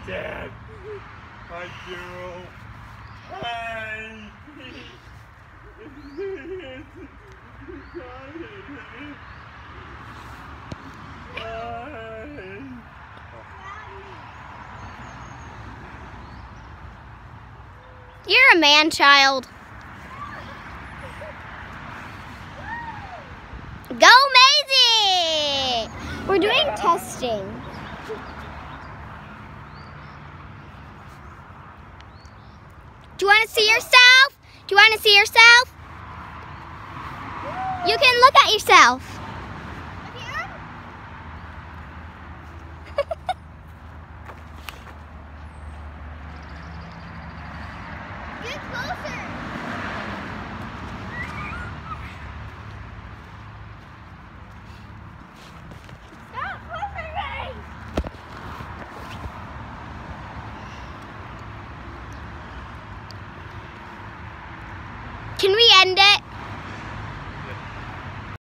Dad. I do. Hi. You're a man-child. Go Maisie! We're doing testing. Do you want to see yourself? Do you want to see yourself? You can look at yourself. Get closer. Stop pushing me. Can we end it?